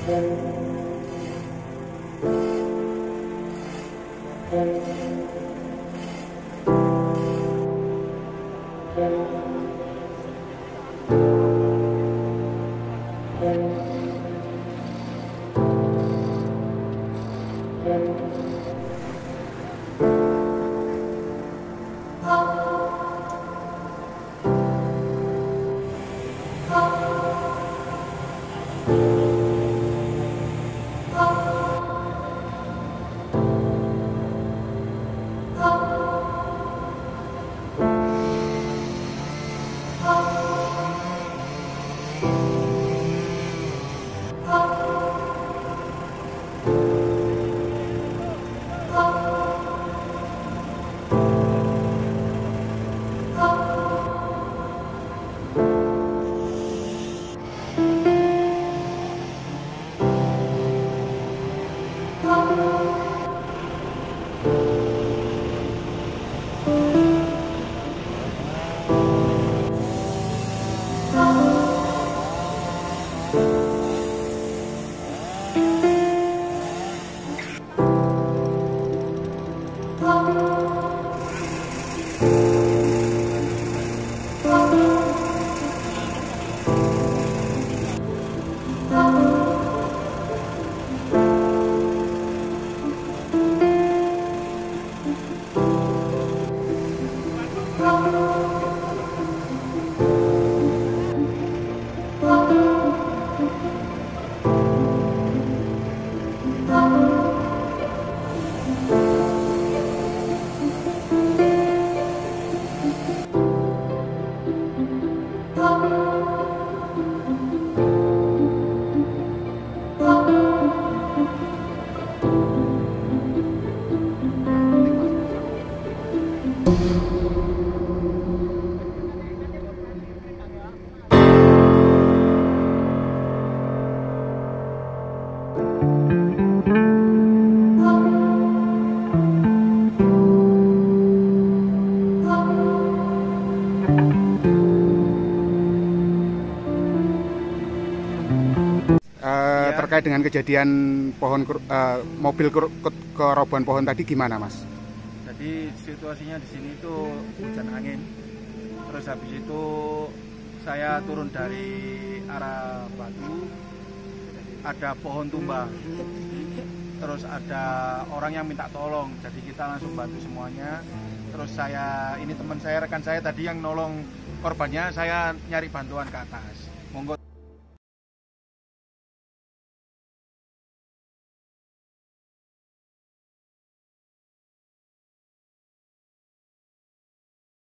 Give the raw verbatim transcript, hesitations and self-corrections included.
Terkait dengan kejadian pohon uh, mobil kerobohan pohon tadi gimana, Mas? Jadi situasinya di sini itu hujan angin. Terus habis itu saya turun dari arah Batu, ada pohon tumbang. Terus ada orang yang minta tolong, jadi kita langsung bantu semuanya. Terus saya, ini teman saya, rekan saya tadi yang nolong korbannya, saya nyari bantuan ke atas.